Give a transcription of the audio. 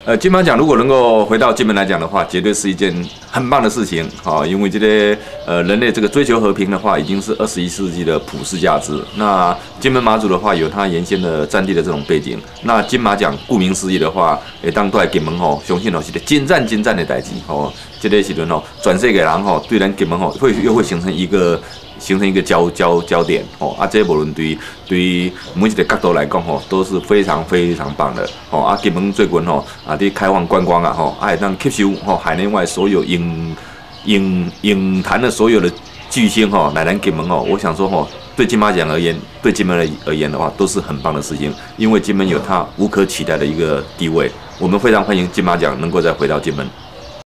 金马奖如果能够回到金门来讲的话，绝对是一件很棒的事情。因为这个人类这个追求和平的话，已经是21世纪的普世价值。那金门马祖的话，有它原先的战地的这种背景。那金马奖顾名思义的话，当在金门相信是一个精湛的代志这个时阵全世界人对咱金门又会形成一个焦点这无论对每一个角度来讲都是非常棒的金门最近伫开放观光会当吸收海内外所有影坛的所有的巨星来咱金门我想说对金马奖而言，对金门而言的话，都是很棒的事情，因为金门有它无可取代的一个地位，我们非常欢迎金马奖能够再回到金门。